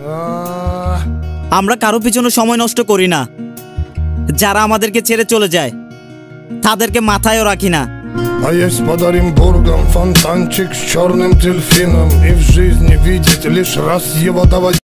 আমরা কারো পিছনে সময় নষ্ট করি না। যারা আমাদেরকে ছেড়ে চলে যায় তাদেরকে маthаয়ও রাখি না। А есть подарим бургам фонтанчик с черным дельфином, и в жизни видеть лишь раз его давать.